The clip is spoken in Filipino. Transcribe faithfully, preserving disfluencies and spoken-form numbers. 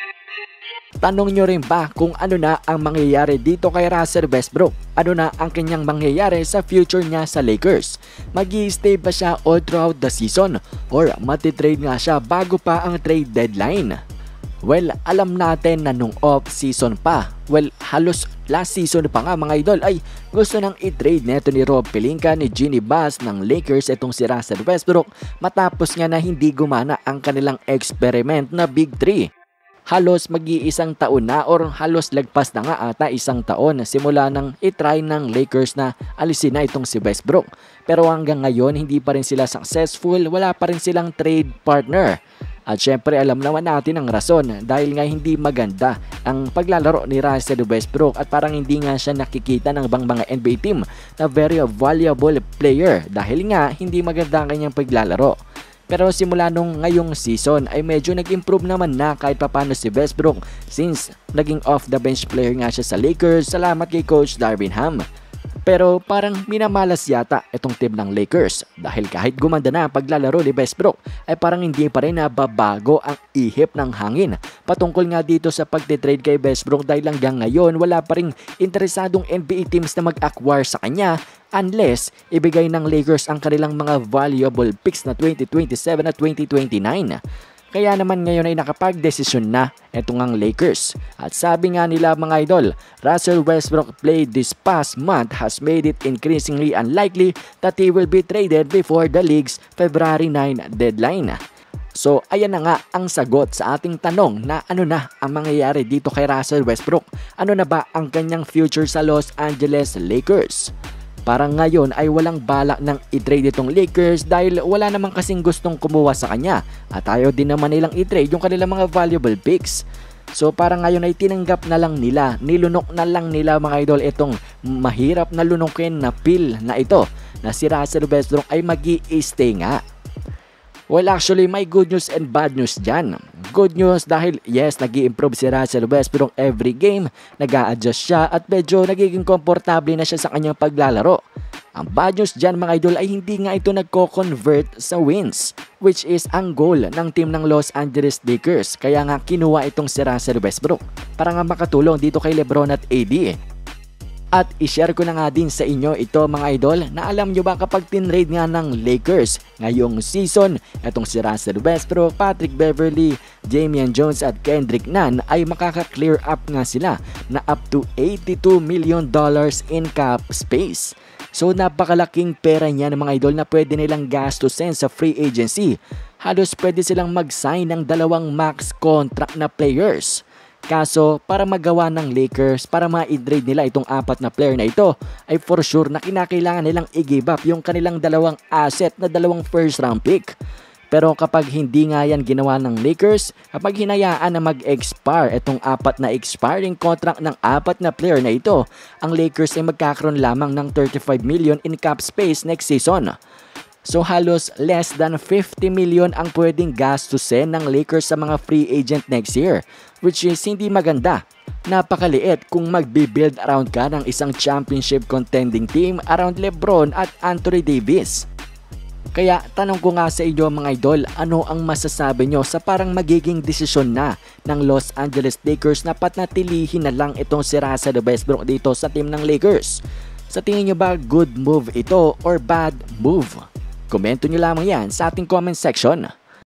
Tanong nyo rin ba kung ano na ang mangyayari dito kay Russell Westbrook? Ano na ang kanyang mangyayari sa future niya sa Lakers? Mag-i-stay ba siya all throughout the season? Or matitrade nga siya bago pa ang trade deadline? Well, alam natin na nung off-season pa, well, halos last season pa nga mga idol ay gusto nang i-trade neto ni Rob Pelinka ni Jeanie Buss ng Lakers itong si Russell Westbrook matapos nga na hindi gumana ang kanilang experiment na Big Three. Halos mag-iisang taon na or halos lagpas na nga ata isang taon simula nang itry ng Lakers na alisin na itong si Westbrook. Pero hanggang ngayon hindi pa rin sila successful, wala pa rin silang trade partner. At syempre alam naman natin ang rason dahil nga hindi maganda ang paglalaro ni Russell Westbrook at parang hindi nga siya nakikita ng bang mga N B A team na very valuable player dahil nga hindi maganda ang kanyang paglalaro. Pero simula nung ngayong season ay medyo nag-improve naman na kahit papano si Westbrook since naging off the bench player nga siya sa Lakers salamat kay Coach Darvin Ham. Pero parang minamalas yata itong team ng Lakers dahil kahit gumanda na ang paglalaro ni Westbrook ay parang hindi pa rin nababago ang ihip ng hangin patungkol nga dito sa pagtitrade kay Westbrook dahil hanggang ngayon wala pa rin interesadong N B A teams na mag-acquire sa kanya unless ibigay ng Lakers ang kanilang mga valuable picks na twenty twenty-seven at twenty twenty-nine. Kaya naman ngayon ay nakapag-desisyon na itong ang Lakers. At sabi nga nila mga idol, Russell Westbrook played this past month has made it increasingly unlikely that he will be traded before the league's February ninth deadline. So ayan na nga ang sagot sa ating tanong na ano na ang mangyayari dito kay Russell Westbrook. Ano na ba ang kanyang future sa Los Angeles Lakers? Parang ngayon ay walang balak ng i-trade itong Lakers dahil wala naman kasing gustong kumuha sa kanya at ayaw din naman nilang i-trade yung kanilang mga valuable picks. So parang ngayon ay tinanggap na lang nila, nilunok na lang nila mga idol itong mahirap na lunukin na pill na ito na si Russell Westbrook ay mag-i-stay nga. Well actually may good news and bad news dyan. Good news dahil yes, nag-i-improve si Russell Westbrook every game, nag-a-adjust siya at medyo nagiging komportable na siya sa kanyang paglalaro. Ang bad news dyan mga idol ay hindi nga ito nagko-convert sa wins, which is ang goal ng team ng Los Angeles Lakers. Kaya nga kinuha itong si Russell Westbrook para nga makatulong dito kay LeBron at A D. At i-share ko na nga din sa inyo ito mga idol na alam nyo ba kapag tinrade nga ng Lakers ngayong season, itong si Russell Westbrook, Patrick Beverley, Damian Jones at Kendrick Nunn ay makaka-clear up nga sila na up to eighty-two million dollars in cap space. So napakalaking pera niya ng mga idol na pwede nilang gastusin sa free agency. Halos pwede silang mag-sign ng dalawang max contract na players. Kaso para magawa ng Lakers, para ma-trade nila itong apat na player na ito, ay for sure na kinakailangan nilang i-give up yung kanilang dalawang asset na dalawang first round pick. Pero kapag hindi nga yan ginawa ng Lakers, kapag hinayaan na mag-expire itong apat na expiring contract ng apat na player na ito, ang Lakers ay magkakaroon lamang ng thirty-five million in cap space next season. So halos less than fifty million ang pwedeng gastusin ng Lakers sa mga free agent next year, which is hindi maganda. Napakaliit kung magbi-build around ka ng isang championship contending team around LeBron at Anthony Davis. Kaya tanong ko nga sa inyo mga idol, ano ang masasabi nyo sa parang magiging desisyon na ng Los Angeles Lakers na patnatilihin na lang itong si Russell Westbrook dito sa team ng Lakers? Sa tingin nyo ba good move ito or bad move? Komento nyo lamang yan sa ating comment section.